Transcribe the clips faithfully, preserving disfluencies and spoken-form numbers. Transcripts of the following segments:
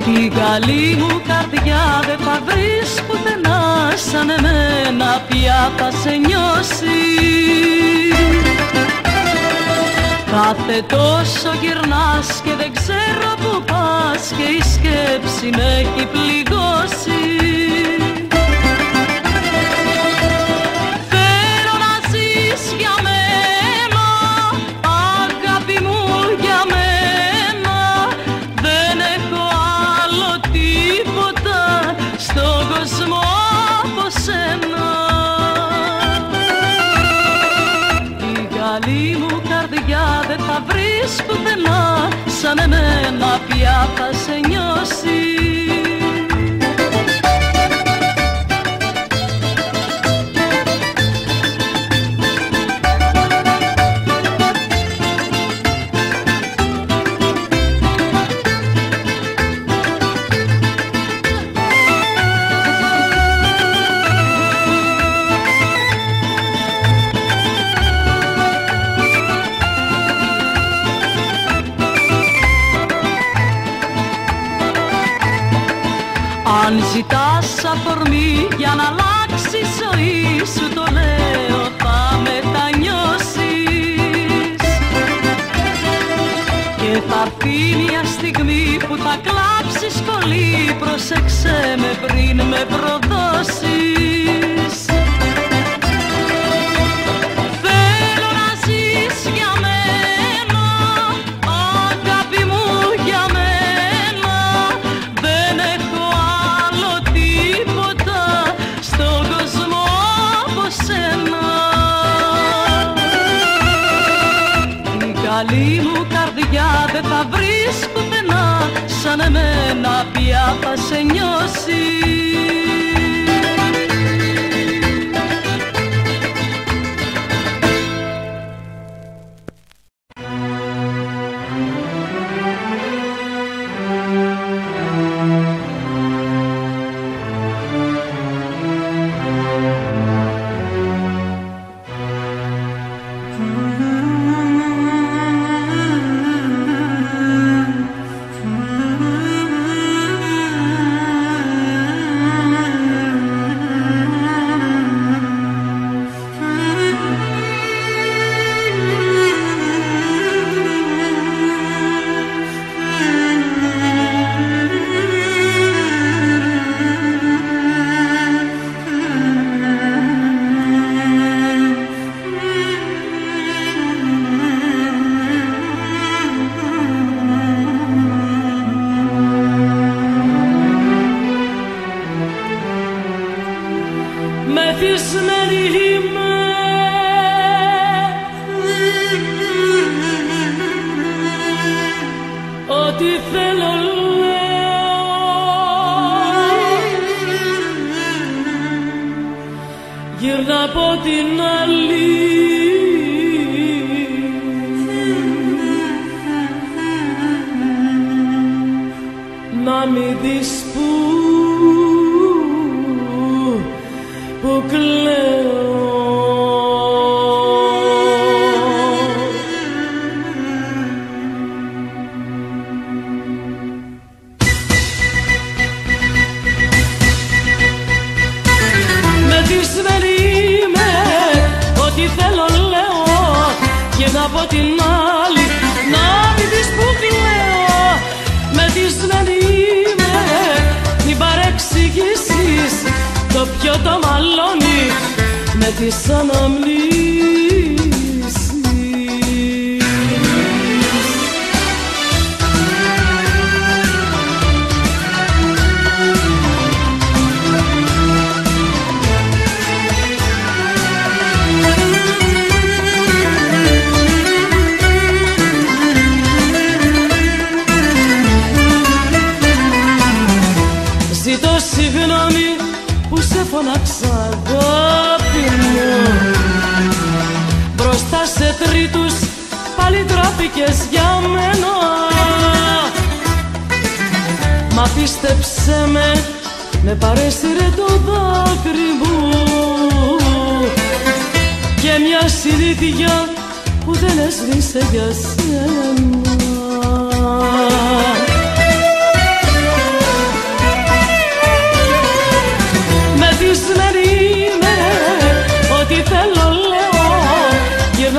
Την καλή μου καρδιά δεν θα βρεις πουθενά σαν εμένα, πια θα σε νιώσει. Κάθε τόσο γυρνάς και δεν ξέρω που πας και η σκέψη με έχει πληγώσει. Θέλω να ζεις για μένα, αγάπη μου για μένα. Δεν έχω άλλο τίποτα στον κόσμο από σένα. Την καλή μου καρδιά δεν θα βρεις πουθενά σαν εμένα, πια θα σε νιώσει. Αν ζητάς αφορμή για να αλλάξει η ζωή σου, το λέω θα μετανιώσεις. Και θα έρθει μια στιγμή που θα κλάψεις πολύ, πρόσεξε με πριν με προδώσεις. Θέλω να ζεις για μένα, αγάπη μου για μένα. Δεν έχω άλλο τίποτα στον κόσμο από σένα. Την καλή μου καρδιά δεν θα βρεις πουθενά σαν εμένα, πια θα σε νιώσει. Μεθυσμένη είμαι, ό,τι θέλω λέω, γύρνα από την άλλη. Να μην δεις που που κλαίω. Μεθυσμένη είμαι, ό,τι θέλω λέω, γύρνα από την άλλη. Να μην δεις που κλαίω. Μεθυσμένη είμαι, μην παρεξηγήσεις, το πιο το μαλώνει με τις αναμνήσεις. Ζητώ συγγνώμη που σε φωνάξα, αγάπη μου. Μπροστά σε τρίτους πάλι τράπηκες για μένα. Μα πίστεψέ με, με παρέσυρε το δάκρυ μου και μια συνήθεια που δεν έσβησε για σένα.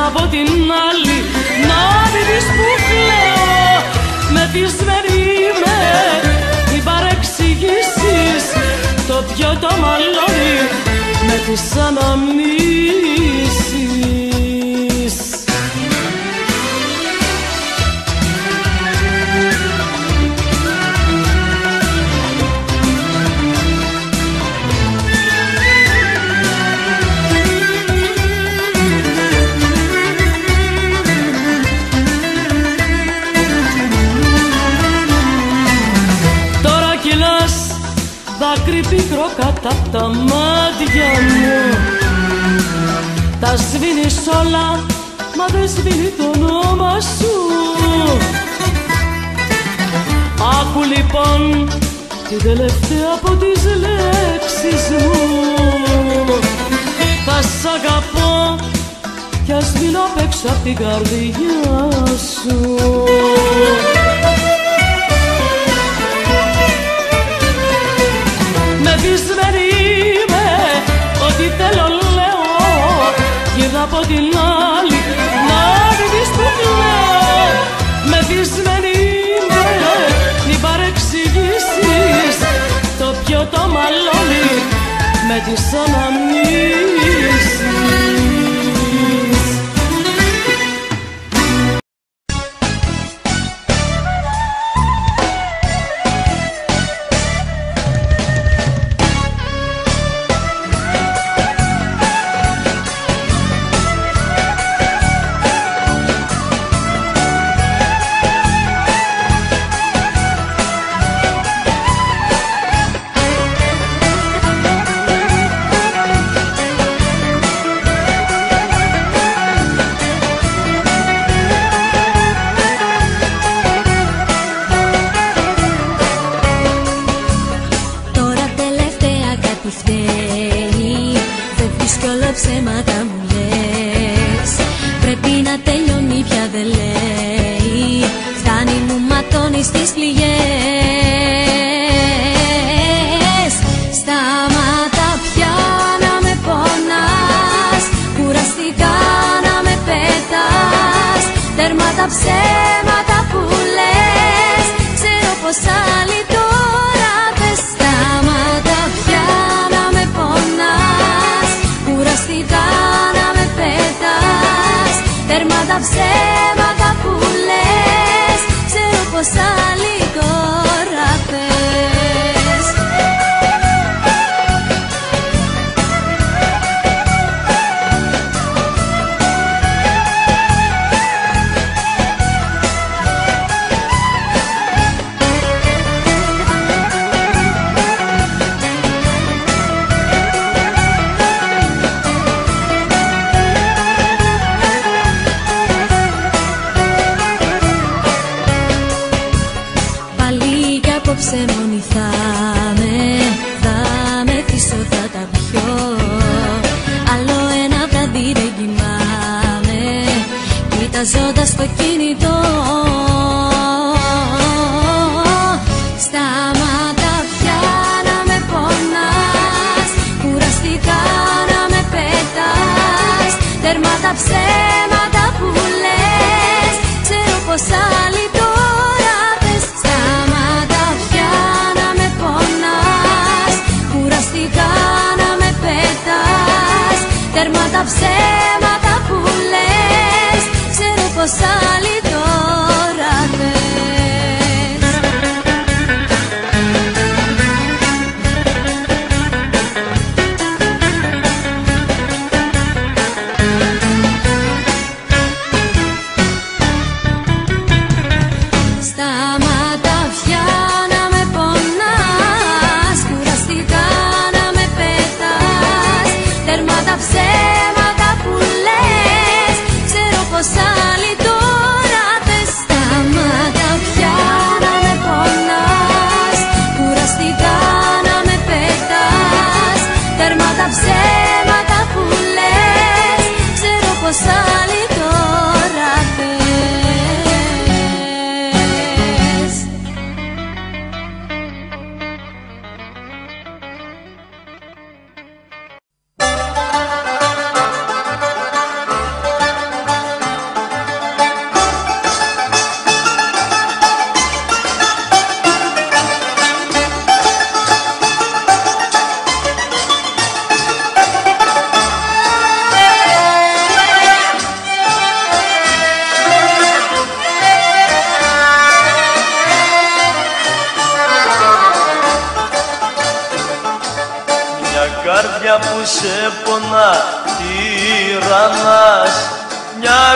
από την άλλη. Να μην δεις που κλαίω, μεθυσμένη είμαι. Μην παρεξηγήσεις, το πιο το μαλώνει με τις αναμνήσεις. Δάκρυ πικρό κατά τα μάτια μου, τα σβήνεις όλα, μα δεν σβήνει το όνομα σου. Άκου λοιπόν την τελευταία από τις λέξεις μου. Θα σ' αγαπώ κι ας μείνω απ' έξω απ' την καρδιά σου. Μεθυσμένη είμαι, ό,τι θέλω λέω, γύρω από την άλλη, να μην δεις που κλαίω. Μεθυσμένη είμαι, μην παρεξηγήσεις, το πιο το μαλώνει με τις αναμνήσεις. Ψέματα μου λες, πρέπει να τελειώνει πια δεν λέει. Φτάνει μου ματώνει στις πληγές. Σταμάτα πια να με πονάς, κουραστικά να με πετάς. Τέρμα τα ψέματα που λες, ξέρω πως άλλοι τώρα πες. Σταμάτα πια να με πονάς, κουραστικά να με πετάς. Τέρμα τα ψέματα που λες, ξέρω πως άλλοι τώρα πες. Απόψε μόνη θα με, θα μεθύσω, θα τα πιω. Άλλο ένα βράδυ δεν κοιμάμαι, κοιταζώντας το κινητό. Σταμάτα πια να με πονάς, κουραστικά να με πετάς. Τέρμα τα ψέματα που λες, ξέρω πως άλλοι τώρα πες. Σταμάτα πια να με πονάς, κουραστικά να με πετάς. Τέρμα τα ψέματα που λες, ξέρω πως άλλοι τώρα πες. Σταμάτα πια να με πονάς, κουραστικά να με πετάς. Τέρμα τα ψέματα που λες, ξέρω πως άλλοι τώρα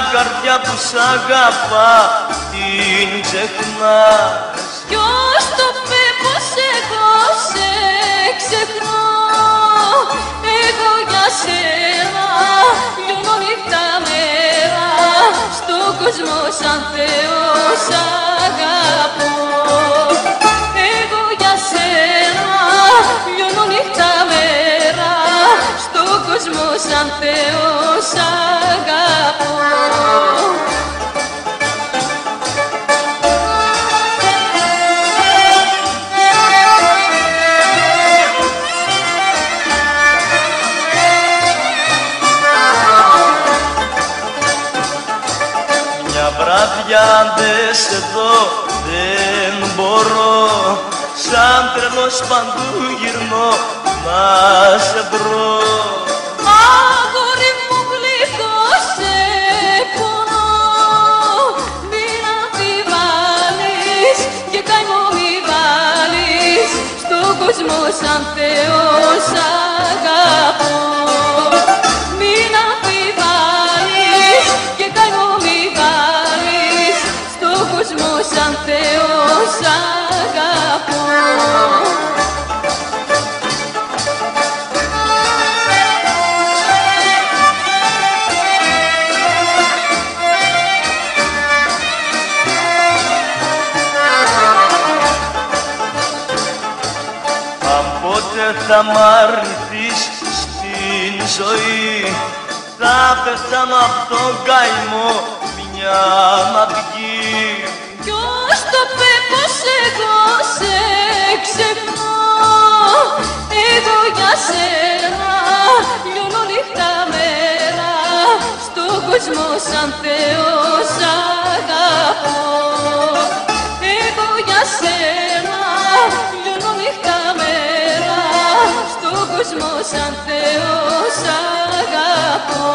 καρδιά που σ' αγαπά την ξεχνάς. Ποιος το πει πως εγώ σε ξεχνώ? Εγώ για σένα λιώνω νύχτα μέρα, στον κόσμο σαν Θεός αγαπώ. Εγώ για σένα λιώνω νύχτα μέρα, στον κόσμο σαν Θεός αγαπώ. Βράδια δεν σε δω, δεν μπορώ, σαν τρελός παντού γυρνώ να σε βρω. Αγόρι μου γλυκό σε πονώ, μην αμφιβάλλεις και καημό μη βάλεις, στον κόσμο σαν Θεός αγαπώ. Μην αμφιβάλλεις και καημό μη βάλεις, στον κόσμο σαν Θεός αγαπώ. Θα μ' αρνηθείς στην ζωή, θα πεθάνω απ' τον καημό μια να βγει. Ποιος το πει πως εγώ σε ξεχνώ? Εγώ για σένα λιώνω νύχτα μέρα, στον κόσμο σαν Θεός αγαπώ. Εγώ για σένα λιώνω νύχτα μέρα, στον κόσμο σαν Θεός αγαπώ.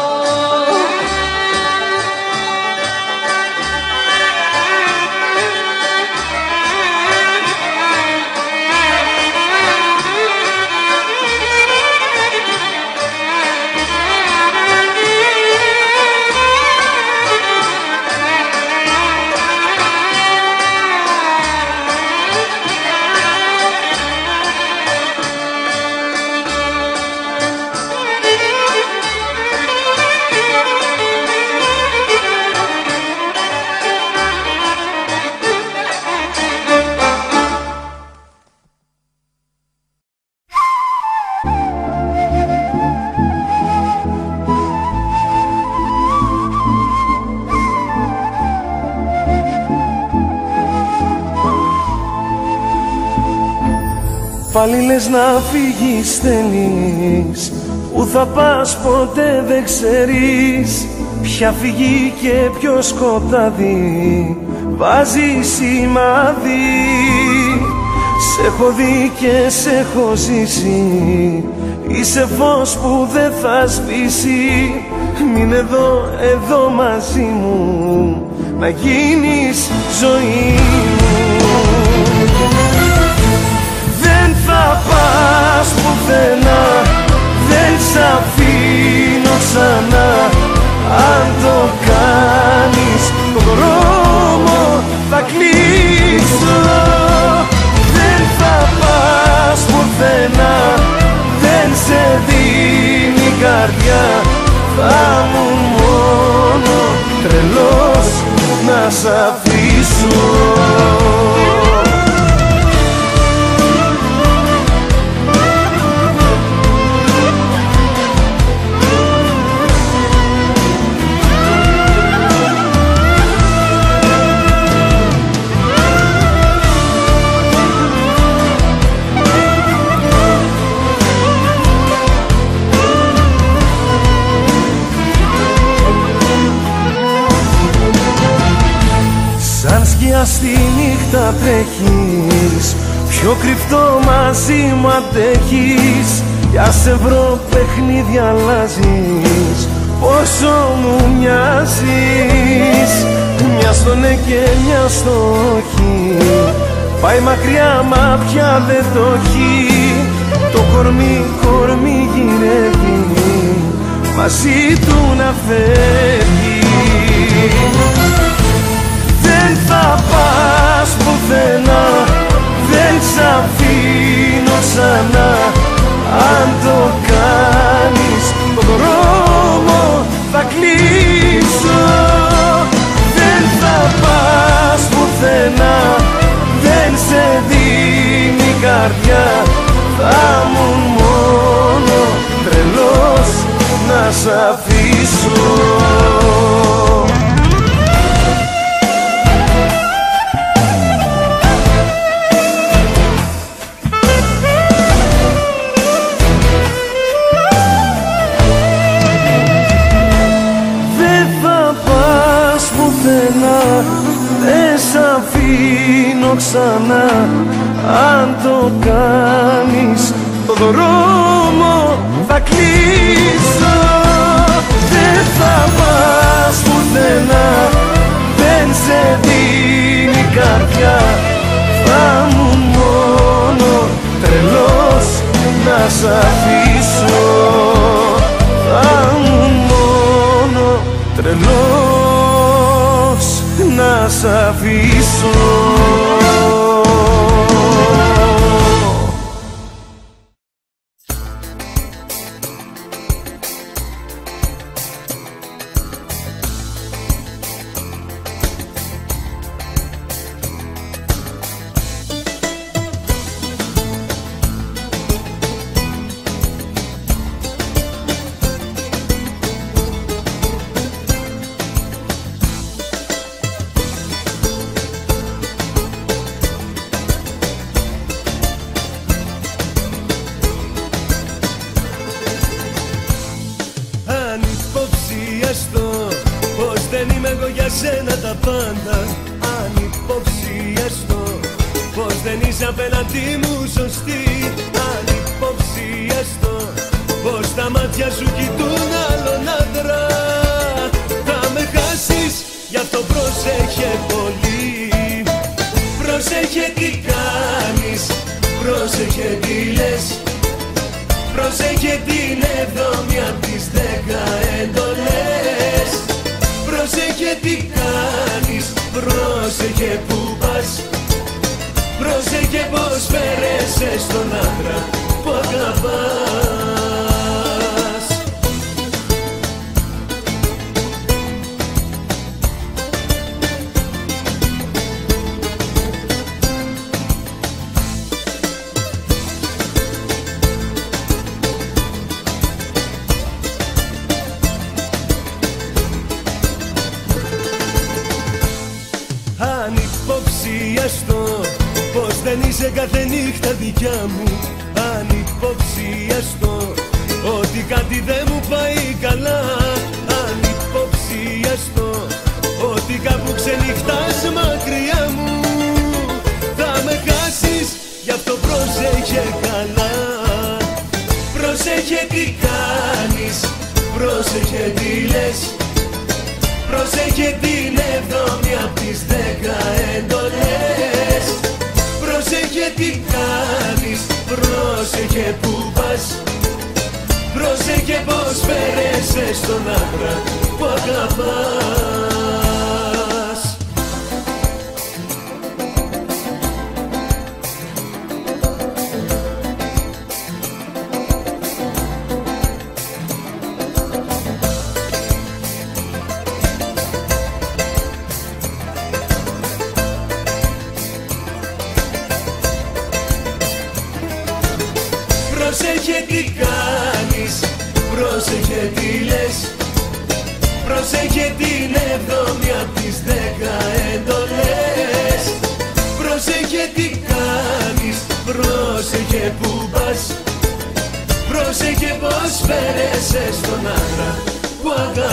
Πάλι λες να φύγεις θέλεις, που θα πας ποτέ δεν ξέρεις. Ποια φυγή και ποιο σκοτάδι βάζει σημάδι. Σ' έχω δει και σ' έχω ζήσει, είσαι φως που δεν θα σβήσει. Μείνε εδώ, εδώ μαζί μου, να γίνεις ζωή μου. Δεν θα πας πουθενά, δεν σ' αφήνω ξανά. Αν το κάνεις το δρόμο θα κλείσω. Δεν θα πας πουθενά, δεν σε δίνει η καρδιά. Θα μου μόνο τρελός να σ' αφήσω. Στη νύχτα τρέχεις, πιο κρυφτό μαζί μου αντέχεις. Για σε βρω παιχνίδι αλλάζεις, πόσο μου μοιάζεις. Μια στο ναι και μια στο όχι, πάει μακριά μα πια δεν το έχει. Το κορμί, κορμί γυρεύει, μαζί του να φεύγει. σ' αφήσω. Δεν θα πας πουθενά, δεν σ' αφήνω ξανά. Αν το κάνεις το δρόμο θα κλείσω. Δεν θα πας πουθενά, δεν σε δίνει καρδιά. Θα μου μόνο τρελός να σ' αφήσω. Θα μου μόνο τρελός να σ' αφήσω. σένα τα πάντα. Αν υποψιαστώ πως δεν είσαι απέναντί μου σωστή. Αν υποψιαστώ πως τα μάτια σου κοιτούν άλλον άντρα. Θα με χάσεις, γι' αυτό πρόσεχε πολύ. Πρόσεχε τι κάνεις, πρόσεχε τι λες. Πρόσεχε την εβδόμη απ' τις δέκα εντολές. Πρόσεχε τι κάνεις, πρόσεχε που πας. Πρόσεχε πως φέρεσαι στον άντρα που αγαπάς. Αν υποψιαστώ πως δεν είσαι κάθε νύχτα δικιά μου. Αν υποψιαστώ ότι κάτι δεν μου πάει καλά. Αν υποψιαστώ ότι κάπου ξενυχτάς μακριά μου. Θα με χάσεις, γι' αυτό πρόσεχε καλά. Πρόσεχε τι κάνεις, πρόσεχε τι λες. Πρόσεχε την εβδόμη απ' τις δέκα εντολές. Πρόσεχε τι κάνεις, πρόσεχε που πας. Πρόσεχε πως φέρεσαι στον άντρα που αγαπάς. Πρόσεχε τι κάνεις, πρόσεχε τι λες. Πρόσεχε την εβδόμη απ' τις δέκα εντολές. Πρόσεχε τι κάνεις, πρόσεχε που πας. Πρόσεχε πως φέρεσαι στον άντρα που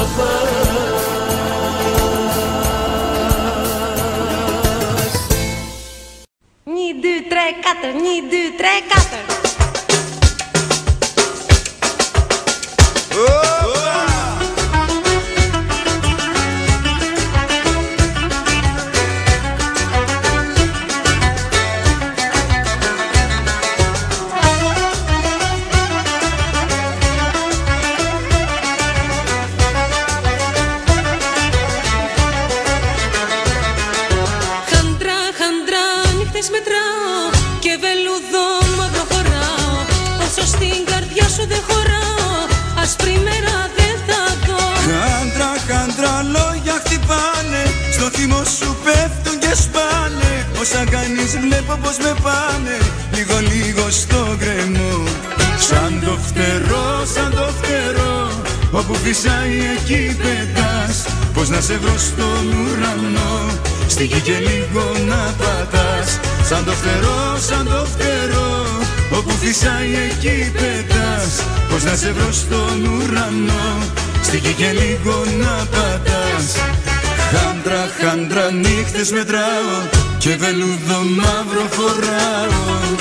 αγαπάς. Ni, deux, tres, quatre, ni, deux, tres, quatre. Δεν χωράω, άσπρη μέρα δεν θα δω. Χάντρα, χάντρα λόγια χτυπάνε, στο θυμό σου πέφτουν και σπάνε. Όσα κάνεις βλέπω πως με πάνε, λίγο λίγο στο γκρεμό. Σαν το φτερό, σαν το φτερό, όπου φυσάει εκεί πετάς. Πώς να σε βρω στον ουρανό, στη γη και λίγο να πατάς. Σαν το φτερό, σαν το φτερό, όπου φυσάει εκεί πετάς. Πώς να σε βρω στον ουρανό, στη γη και λίγο να πατάς. Χάντρα, χάντρα νύχτες μετράω και βελούδο μαύρο φοράω.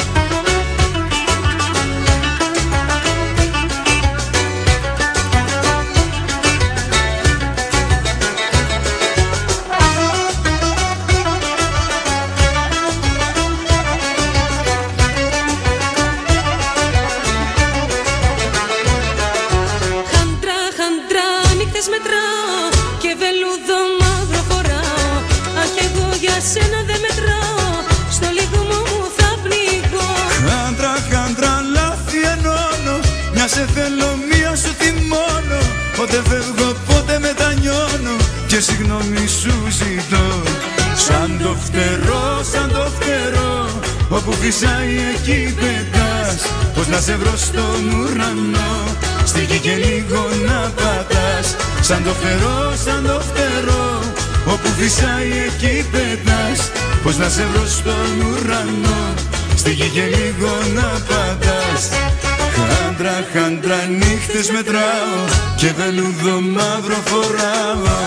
Σένα δεν μετράω, στο λιγμό μου θα πνιγώ. Χάντρα, χάντρα, λάθη ενώνω, μια σε θέλω, μια σου θυμώνω. Πότε φεύγω, πότε μετανιώνω και συγγνώμη σου ζητώ. Σαν το φτερό, σαν το φτερό, όπου φυσάει εκεί πετάς. Πώς να σε βρω στον ουρανό, στη γη και λίγο να πατάς. Σαν το φτερό, σαν το φτερό, όπου φυσάει εκεί πετάς. Πώς να σε βρω στον ουρανό, στη γη και λίγο να πατάς. Χάντρα, χάντρα νύχτες μετράω και βελούδο μαύρο φοράω.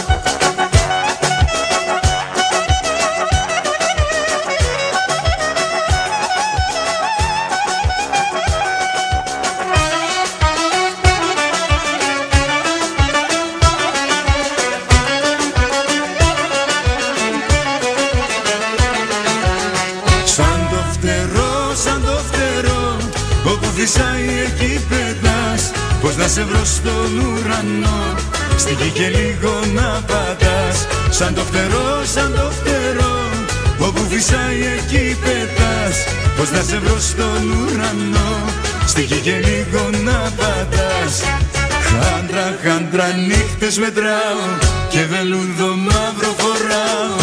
Φυσάει εκεί πετάς. Πώς να σε βρω στον ουρανό, στη γη και λίγο να πατάς. Σαν το φτερό, σαν το φτερό, όπου φυσάει εκεί πετάς. Πώς να σε βρω στον ουρανό, στη γη και λίγο να πατάς. Χάντρα, χάντρα νύχτες μετράω και βελούδο μαύρο φοράω.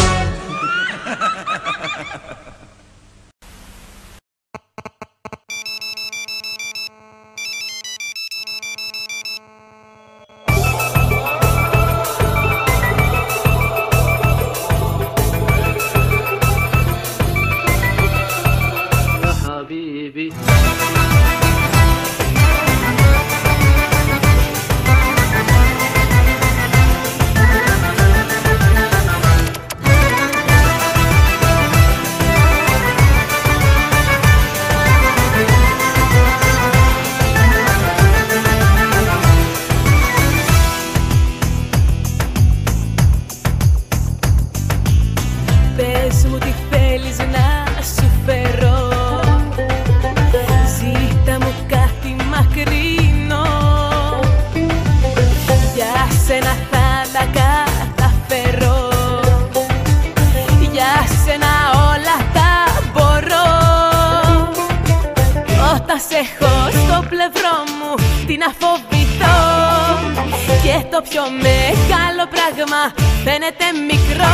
Πιο μεγάλο πράγμα φαίνεται μικρό.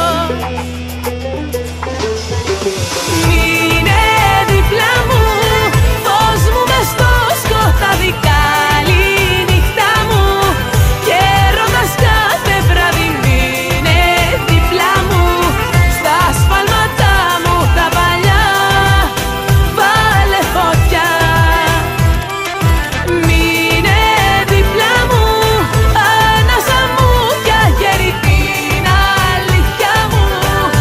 Μείνε δίπλα μου, φως μου μες στο σκοτάδι, καλή νύχτα μου και έρωτας κάθε βράδυ. Μείνε δίπλα μου, στα σφάλματα μου τα παλιά βάλε φωτιά. Μείνε δίπλα μου, ανάσα μου κι αγέρι την αλήθεια μου.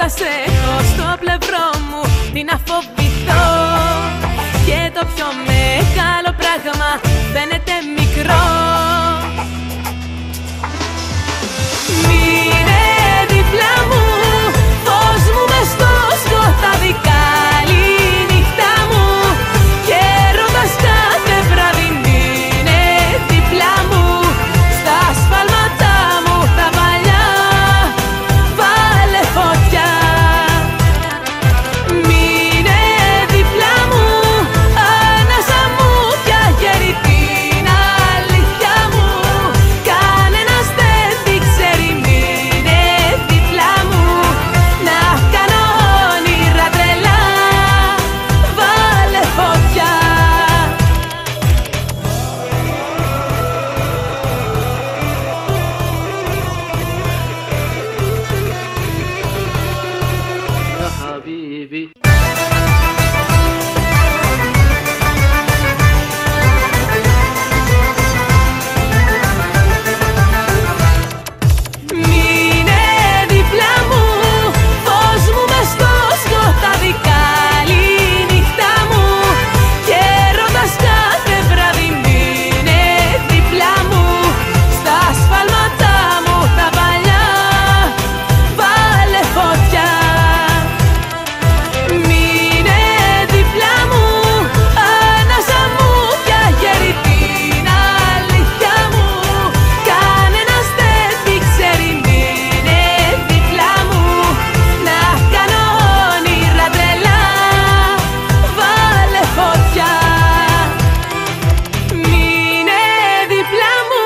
σε έχω στο πλευρό μου, τι να φοβηθώ. Και το πιο μεγάλο πράγμα φαίνεται μικρό. Μείνε δίπλα μου, φως μου μες στο σκοτάδι, καλή νύχτα μου και έρωτας κάθε βράδυ. Μείνε δίπλα μου, στα σφάλματά μου τα παλιά βάλε φωτιά. Μείνε δίπλα μου, ανάσα μου πια γέρι, την αλήθεια μου κανένας δεν την ξέρει. Μείνε δίπλα μου, να κάνω όνειρα τρελά, βάλε φωτιά. يا حبيبي Μείνε δίπλα μου, φως μου μες στο σκοτάδι, καλή νύχτα μου και έρωτας κάθε βράδυ. Μείνε δίπλα μου, στα σφάλματά μου τα παλιά βάλε φωτιά. Μείνε δίπλα μου, ανάσα μου πια γέρι, την αλήθεια μου κανένας δεν την ξέρει. Μείνε δίπλα μου, να κάνω όνειρα τρελά, βάλε φωτιά. Μείνε δίπλα μου.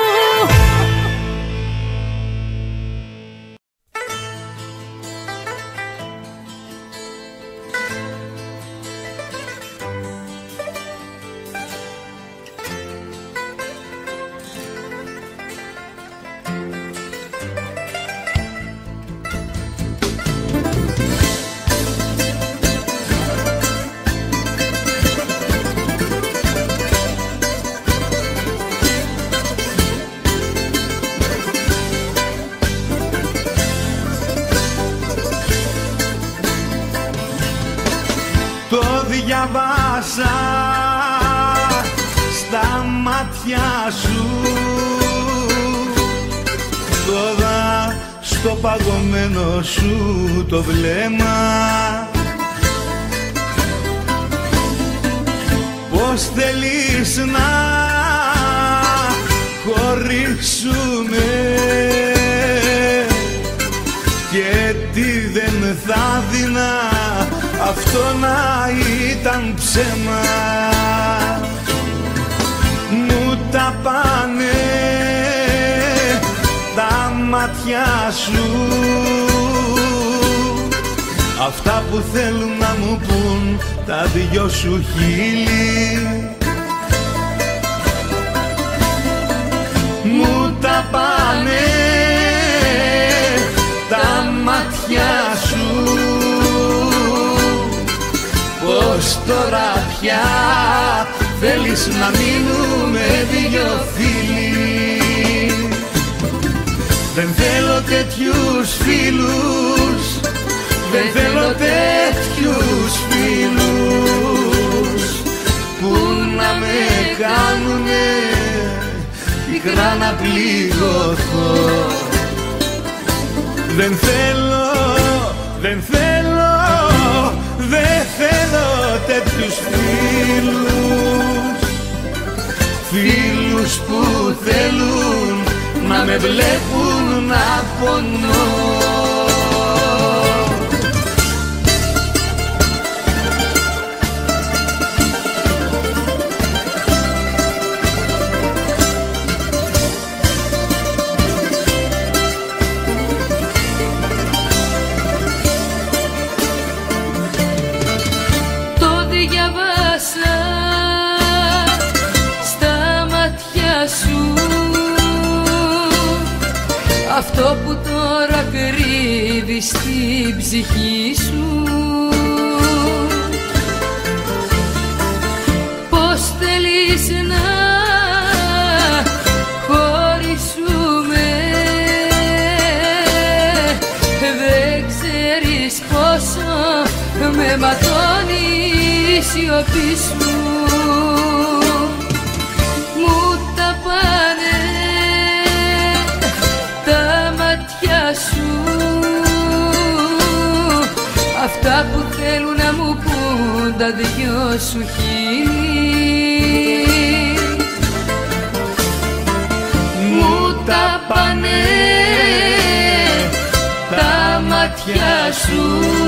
Το διαβάσα στα μάτια σου, τώρα στο παγωμένο σου το βλέμμα. Πώς θέλεις να χωρίσουμε και τι δεν θα δεινά αυτό να ήταν ψέμα. Μου τα πάνε τα μάτια σου, αυτά που θέλουν να μου πουν τα δυο σου χείλη. Μου τα πάνε τα μάτια σου, πως τώρα πια θέλεις να μείνουμε δυο φίλοι. Δεν θέλω τέτοιους φίλους, δεν θέλω τέτοιους φίλους που να με κάνουνε πικρά να πληγωθώ. Δεν θέλω, δεν θέλω, δεν θέλω τέτοιους φίλους, φίλους που θέλουν να με βλέπουν να πονώ. αυτό που τώρα κρύβεις στην ψυχή σου. Πώς θέλεις να χωρίσουμε, δεν ξέρεις πώς με ματώνει η σιωπή σου. Μου τα πάνε τα μάτια σου, αυτά που θέλουν να μου πουν τα δυο σου χείλη. Μου τα πάνε τα μάτια σου,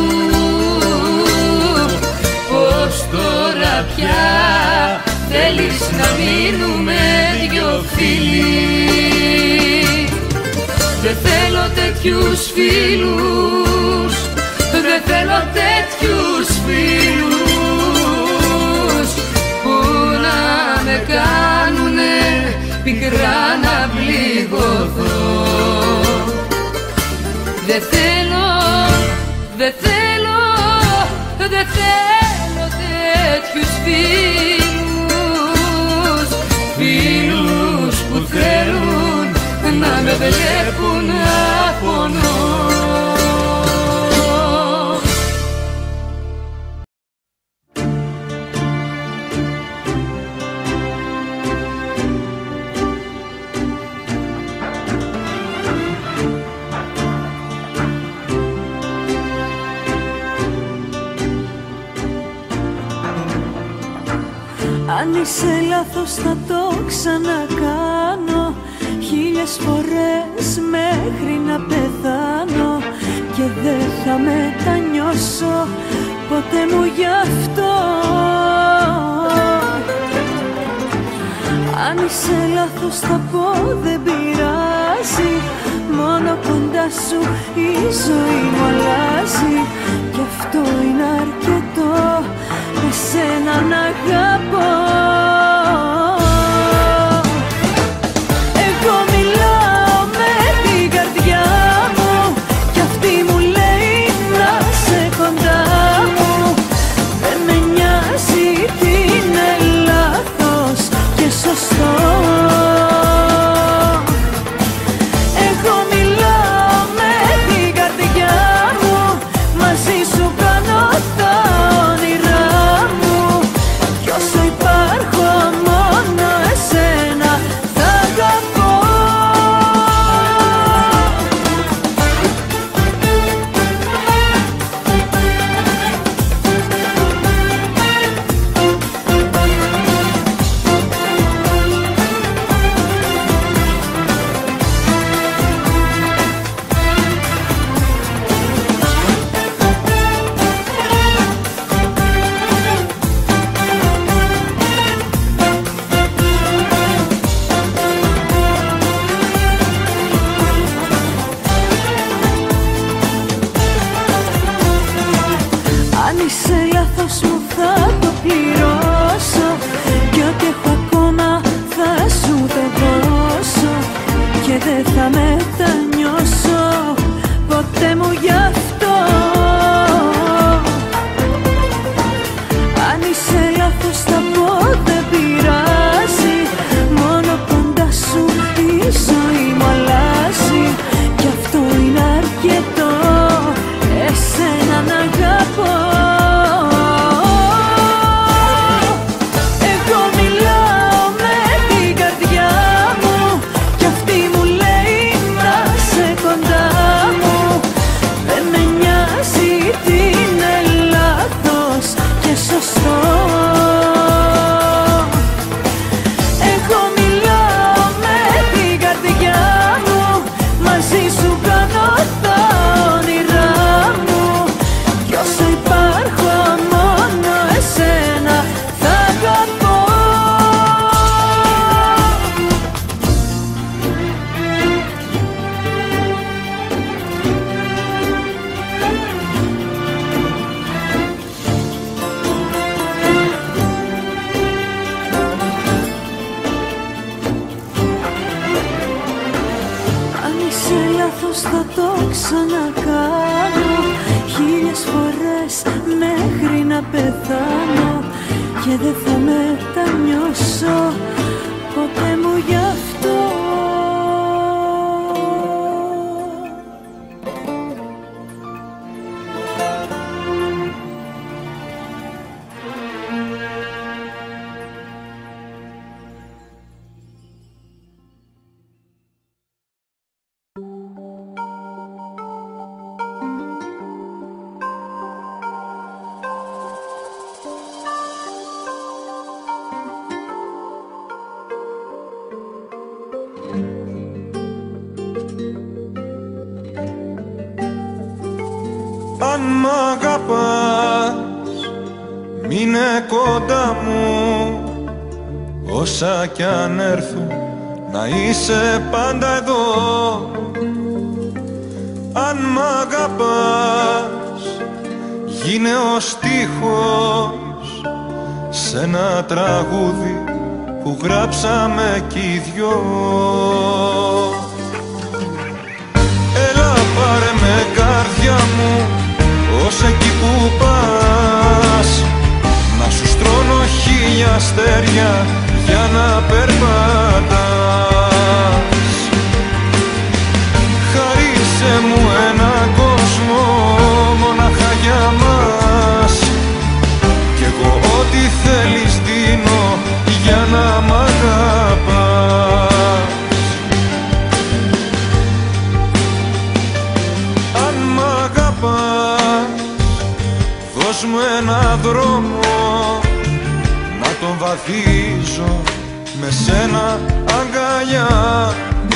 πως τώρα πια θέλεις να μείνουμε δυο φίλοι. Δεν θέλω τέτοιους φίλους, δεν θέλω τέτοιους φίλους που να με κάνουνε πικρά να πληγωθώ. Δεν θέλω, δεν θέλω, δεν θέλω τέτοιους φίλους, φίλους που θέλουν να με βλέπουν να πονώ. Αν είσαι λάθος θα το ξανακάνω χίλιες φορές μέχρι να πεθάνω και δεν θα μετανιώσω ποτέ μου γι' αυτό. Αν είσαι λάθος θα πω δεν πειράζει, μόνο κοντά σου η ζωή μου αλλάζει κι αυτό είναι αρκετό, εσένα να αγαπώ. Εγώ μιλάω με την καρδιά μου κι αυτή μου λέει να σε κοντά μου. Δεν με νοιάζει τι είναι λάθος και σωστό. Εγώ μιλάω με την καρδιά μου, μαζί σου κάνω τα όνειρά μου κι όσο υπάρχω μόνο εσένα θα αγαπώ. Αν είσαι λάθος μου θα το πληρώσω κι ό,τι έχω ακόμα θα σου το δώσω και δεν θα μετανιώσω ποτέ μου γι' αυτό. Αν είσαι λάθος θα πω δεν πειράζει, μόνο κοντά σου η ζωή μου αλλάζει κι αυτό είναι αρκετό, εσένα να αγαπώ. Εγώ μιλάω με την καρδιά μου κι αυτή μου λέει να σε κοντά μου. Δεν με νοιάζει τι είναι λάθος και σωστό. Εγώ μιλάω με την καρδιά μου, μαζί σου κάνω τα όνειρά μου κι όσο υπάρχω μόνο εσένα θα αγαπώ. Αν είσαι λάθος θα το ξανακάνω χίλιες φορές μέχρι να πεθάνω και δεν θα μετανιώσω ποτέ μου γι' αυτό. Αν μ' αγαπάς, μείνε κοντά μου, όσα κι αν έρθουν να είσαι πάντα εδώ. Αν μ' αγαπάς, γίνε ο στίχος σε ένα τραγούδι που γράψαμε κι οι δυο. Έλα πάρε με καρδιά μου, ως εκεί που πας, να σου στρώνω χίλια αστέρια για να περπατάς. Χαρίσε μου έναν κόσμο μονάχα για μας, κι εγώ ό,τι θέλεις δίνω για να μ' αγαπάς. Αν μ' αγαπάς, δώσ' μου έναν δρόμο να τον βαδίζω με σένα αγκαλιά.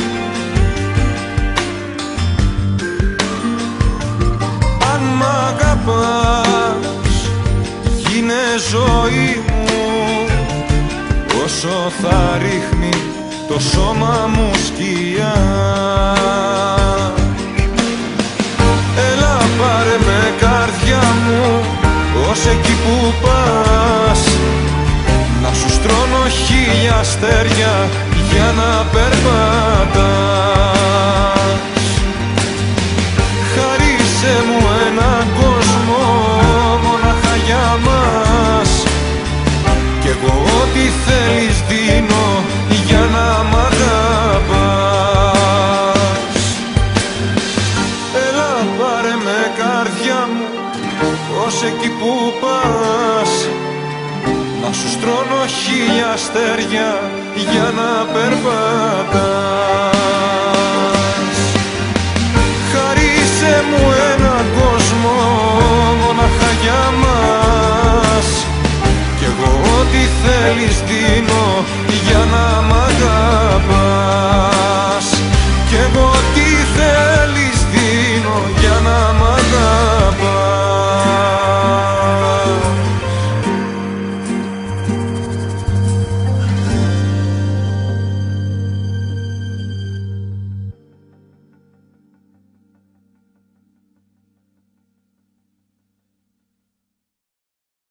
Αν μ' αγαπάς, γίνε ζωή μου, όσο θα ρίχνει το σώμα μου σκιά. Έλα πάρε με καρδιά μου, ως εκεί που πας, να σου στρώνω χίλια αστέρια για να περπατάς. Χαρίσε μου έναν κόσμο μονάχα για μας, κι εγώ ό,τι θέλεις δίνω για να μ' αγαπάς. Έλα πάρε με καρδιά μου, ως εκεί που πας, να σου στρώνω χίλια αστέρια για να περπατάς.